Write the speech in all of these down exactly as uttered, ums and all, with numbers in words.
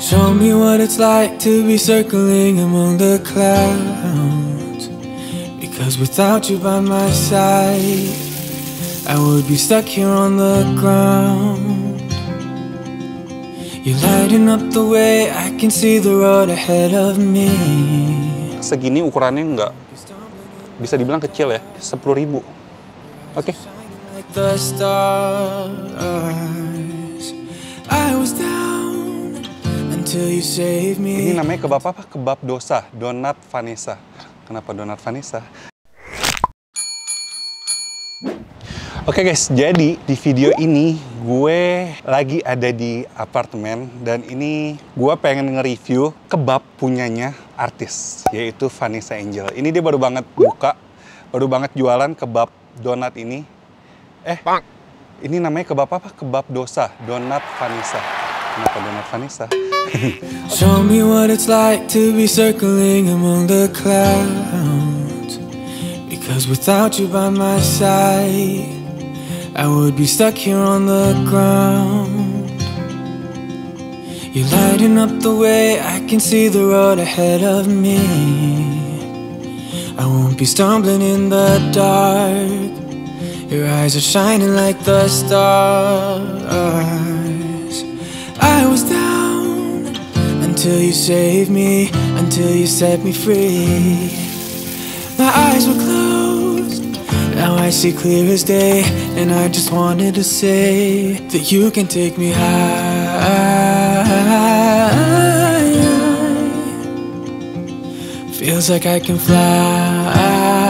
Show me what it's like to be circling among the clouds. Because without you by my side, I would be stuck here on the ground. You're lighting up the way, I can see the road ahead of me. Segini ukurannya nggak bisa dibilang kecil ya, sepuluh ribu. Oke. Okay. Like the stars, I was down until you saved me. Ini namanya kebab apa? Kebab dosa, Donat Vanessa. Kenapa Donat Vanessa? Oke okay guys, jadi di video ini gue lagi ada di apartemen dan ini gue pengen nge-review kebab punyanya artis, yaitu Vanessa Angel. Ini dia baru banget buka, baru banget jualan kebab donat ini. Eh, Bang. Ini namanya kebab apa? Kebab dosa, Donat Vanessa. Kenapa Donat Vanessa? Show me what it's like to be circling among the clouds. Because without you by my side, I would be stuck here on the ground. You're lighting up the way, I can see the road ahead of me. I won't be stumbling in the dark. Your eyes are shining like the stars. I was down until you saved me, until you set me free. My eyes were closed, now I see clear as day, and I just wanted to say that you can take me high. Feels like I can fly.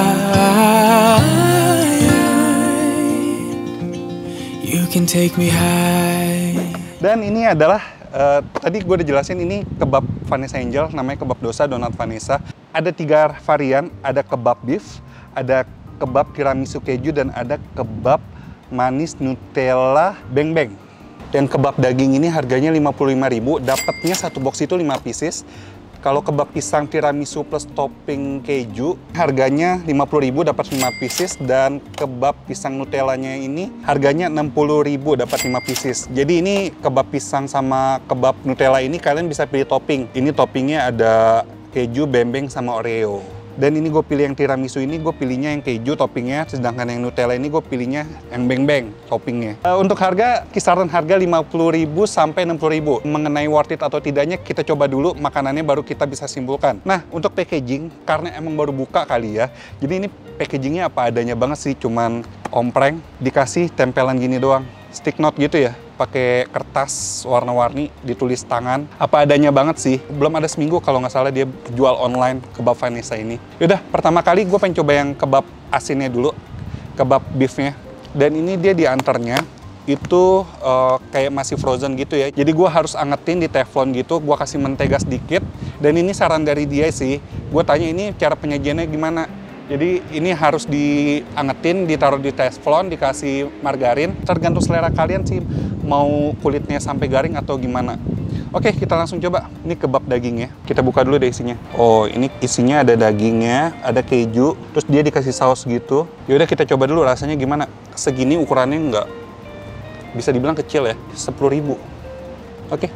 You can take me high. Dan ini adalah uh, tadi gue udah jelasin, ini kebab Vanessa Angel, namanya kebab dosa Donat Vanessa. Ada tiga varian, ada kebab beef, ada kebab tiramisu keju, dan ada kebab manis Nutella beng-beng. Yang kebab daging ini harganya lima puluh lima ribu, dapatnya satu box itu lima pieces. Kalau kebab pisang tiramisu plus topping keju harganya lima puluh ribu, dapat lima pieces, dan kebab pisang Nutellanya ini harganya enam puluh ribu, dapat lima pieces. Jadi ini kebab pisang sama kebab Nutella ini kalian bisa pilih topping. Ini toppingnya ada keju, beng-beng, sama Oreo. Dan ini gue pilih yang tiramisu ini, gue pilihnya yang keju toppingnya, sedangkan yang Nutella ini gue pilihnya yang beng-beng toppingnya. Uh, untuk harga, kisaran harga lima puluh ribu sampai enam puluh ribu. Mengenai worth it atau tidaknya, kita coba dulu makanannya baru kita bisa simpulkan. Nah, untuk packaging, karena emang baru buka kali ya, jadi ini packagingnya apa adanya banget sih, cuman ompreng, dikasih tempelan gini doang. Stick note gitu ya, pakai kertas warna-warni, ditulis tangan, apa adanya banget sih. Belum ada seminggu kalau nggak salah dia jual online kebab Vanessa ini. Yaudah, pertama kali gue pengen coba yang kebab asinnya dulu, kebab beefnya. Dan ini dia diantarnya itu uh, kayak masih frozen gitu ya. Jadi gue harus angetin di teflon gitu, gue kasih mentega sedikit. Dan ini saran dari dia sih, gue tanya ini cara penyajiannya gimana. Jadi ini harus diangetin, ditaruh di teflon, dikasih margarin. Tergantung selera kalian sih, mau kulitnya sampai garing atau gimana. Oke, kita langsung coba. Ini kebab dagingnya. Kita buka dulu deh isinya. Oh, ini isinya ada dagingnya, ada keju, terus dia dikasih saus gitu. Yaudah kita coba dulu rasanya gimana. Segini ukurannya nggak bisa dibilang kecil ya, sepuluh ribu. Oke.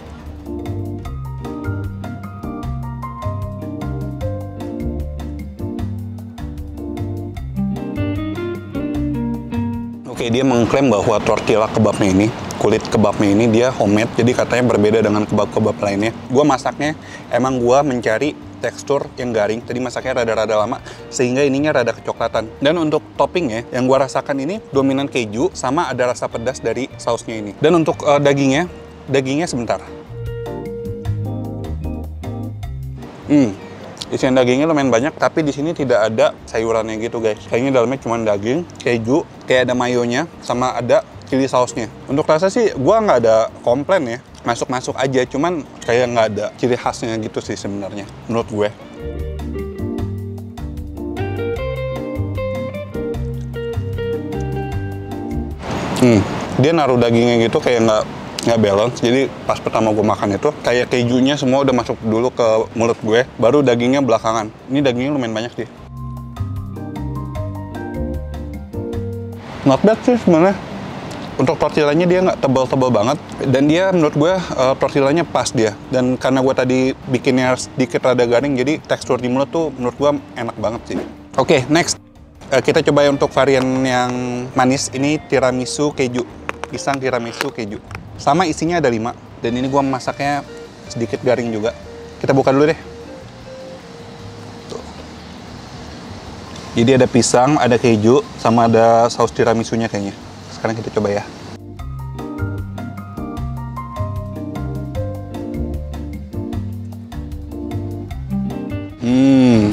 Oke, dia mengklaim bahwa tortilla kebabnya ini, kulit kebabnya ini dia homemade, jadi katanya berbeda dengan kebab-kebab lainnya. Gua masaknya, emang gua mencari tekstur yang garing, tadi masaknya rada-rada lama, sehingga ininya rada kecoklatan. Dan untuk toppingnya, yang gua rasakan ini dominan keju, sama ada rasa pedas dari sausnya ini. Dan untuk uh, dagingnya, dagingnya sebentar. Hmm. Isian dagingnya lumayan banyak, tapi di sini tidak ada sayurannya gitu guys. Kayaknya dalamnya cuma daging, keju, kayak ada mayonya, sama ada chili sausnya. Untuk rasa sih, gua nggak ada komplain ya. Masuk-masuk aja, cuman kayak nggak ada ciri khasnya gitu sih sebenarnya, menurut gue. Hmm, dia naruh dagingnya gitu kayak nggak nggak balance. Jadi pas pertama gue makan itu kayak kejunya semua udah masuk dulu ke mulut gue, baru dagingnya belakangan. Ini dagingnya lumayan banyak sih. Not bad sih sebenarnya. Untuk tortillanya dia nggak tebal-tebal banget, dan dia menurut gue uh, tortillanya pas dia. Dan karena gue tadi bikinnya sedikit rada garing, jadi tekstur di mulut tuh menurut gue enak banget sih. Oke, okay, next uh, kita coba untuk varian yang manis. Ini tiramisu keju, pisang tiramisu keju. Sama isinya ada lima, dan ini gue masaknya sedikit garing juga. Kita buka dulu deh. Tuh. Jadi ada pisang, ada keju, sama ada saus tiramisunya kayaknya. Sekarang kita coba ya. Hmm.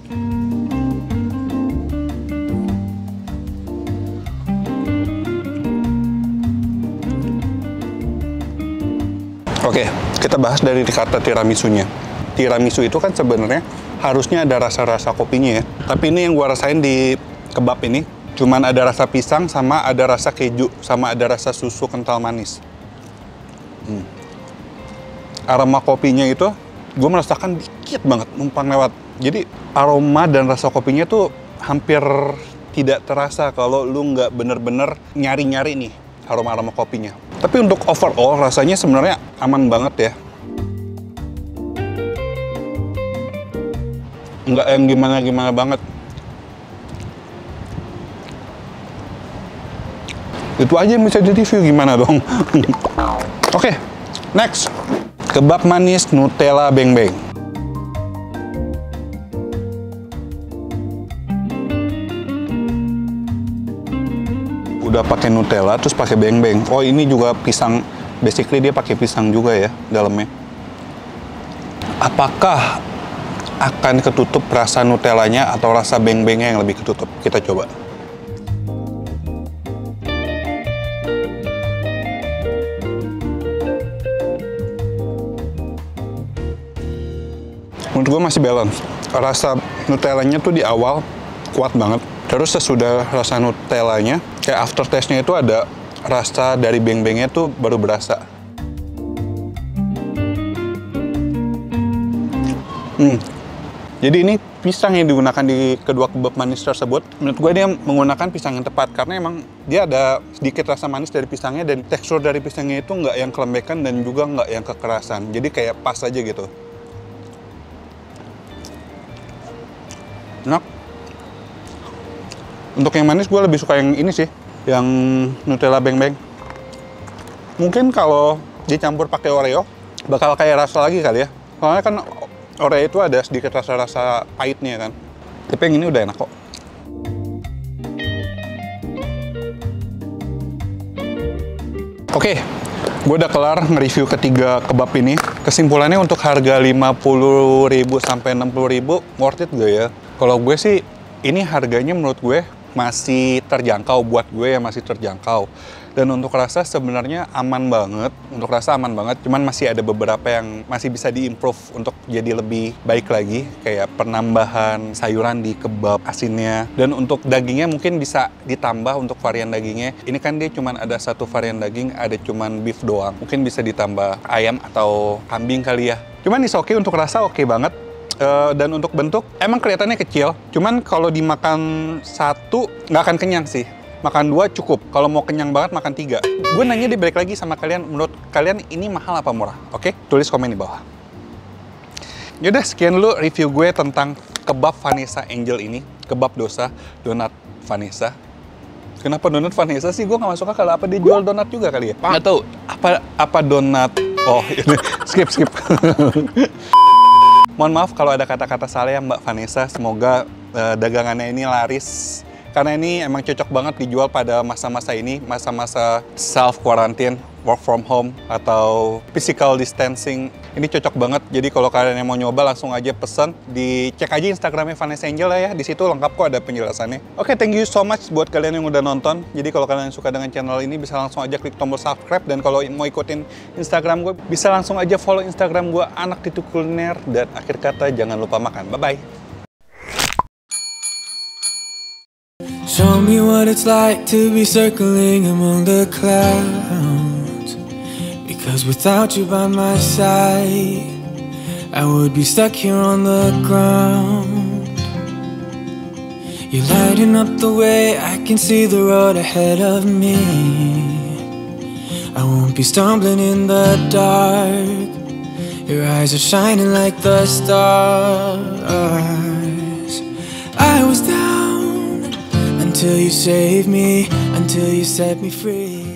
Oke, kita bahas dari kata tiramisunya. Tiramisu itu kan sebenarnya harusnya ada rasa-rasa kopinya ya. Tapi ini yang gua rasain di kebab ini, cuman ada rasa pisang, sama ada rasa keju, sama ada rasa susu kental manis. Hmm. Aroma kopinya itu, gue merasakan dikit banget, numpang lewat. Jadi aroma dan rasa kopinya tuh hampir tidak terasa kalau lu nggak bener-bener nyari-nyari nih aroma-aroma kopinya. Tapi untuk overall rasanya sebenarnya aman banget ya. Nggak yang gimana-gimana banget. Itu aja yang bisa di-review, gimana dong? Oke, okay, next. Kebab manis Nutella Beng Beng. Udah pakai Nutella, terus pakai Beng Beng. Oh, ini juga pisang. Basically dia pakai pisang juga ya dalamnya. Apakah akan ketutup rasa Nutellanya atau rasa Beng Bengnya yang lebih ketutup? Kita coba. Menurut gue masih balance. Rasa Nutellanya tuh di awal kuat banget. Terus sesudah rasa Nutellanya, kayak aftertaste-nya itu ada rasa dari beng-bengnya tuh baru berasa. Hmm. Jadi ini pisang yang digunakan di kedua kebab manis tersebut, menurut gue dia menggunakan pisang yang tepat. Karena emang dia ada sedikit rasa manis dari pisangnya, dan tekstur dari pisangnya itu nggak yang kelembekan dan juga nggak yang kekerasan. Jadi kayak pas aja gitu. Enak. Untuk yang manis gue lebih suka yang ini sih, yang Nutella Beng Beng. Mungkin kalau dicampur pakai Oreo bakal kayak rasa lagi kali ya. Soalnya kan Oreo itu ada sedikit rasa-rasa pahitnya kan. Tapi yang ini udah enak kok. Oke, gue udah kelar nge-review ketiga kebab ini. Kesimpulannya untuk harga lima puluh ribu sampai enam puluh ribu worth it gak ya? Kalau gue sih, ini harganya menurut gue masih terjangkau, buat gue ya masih terjangkau. Dan untuk rasa sebenarnya aman banget, untuk rasa aman banget. Cuman masih ada beberapa yang masih bisa diimprove untuk jadi lebih baik lagi. Kayak penambahan sayuran di kebab asinnya. Dan untuk dagingnya mungkin bisa ditambah untuk varian dagingnya. Ini kan dia cuman ada satu varian daging, ada cuman beef doang. Mungkin bisa ditambah ayam atau kambing kali ya. Cuman is oke, untuk rasa oke banget. Uh, dan untuk bentuk, emang kelihatannya kecil. Cuman kalau dimakan satu, nggak akan kenyang sih. Makan dua cukup. Kalau mau kenyang banget, makan tiga. Gue nanya dia balik lagi sama kalian, menurut kalian ini mahal apa murah? Oke? Tulis komen di bawah. Yaudah, sekian dulu review gue tentang kebab Vanessa Angel ini. Kebab dosa, donat Vanessa. Kenapa donat Vanessa sih? Gue nggak masuk akal. Apa dia jual donat juga kali ya? Nggak tahu. Apa, apa donat? Oh, ini. skip, skip. Mohon maaf kalau ada kata-kata salah ya Mbak Vanessa. Semoga uh, dagangannya ini laris. Karena ini emang cocok banget dijual pada masa-masa ini. Masa-masa self-quarantine, work from home, atau physical distancing. Ini cocok banget. Jadi kalau kalian yang mau nyoba langsung aja pesen. Dicek aja Instagramnya Vanessa Angel lah ya. Di situ lengkap kok ada penjelasannya. Oke, okay, thank you so much buat kalian yang udah nonton. Jadi kalau kalian suka dengan channel ini bisa langsung aja klik tombol subscribe. Dan kalau mau ikutin Instagram gue bisa langsung aja follow Instagram gue Anak Titik Kuliner. Dan akhir kata jangan lupa makan. Bye-bye. Show me what it's like to be circling among the clouds. Because without you by my side, I would be stuck here on the ground. You're lighting up the way, I can see the road ahead of me. I won't be stumbling in the dark. Your eyes are shining like the stars. I was down until you saved me, until you set me free.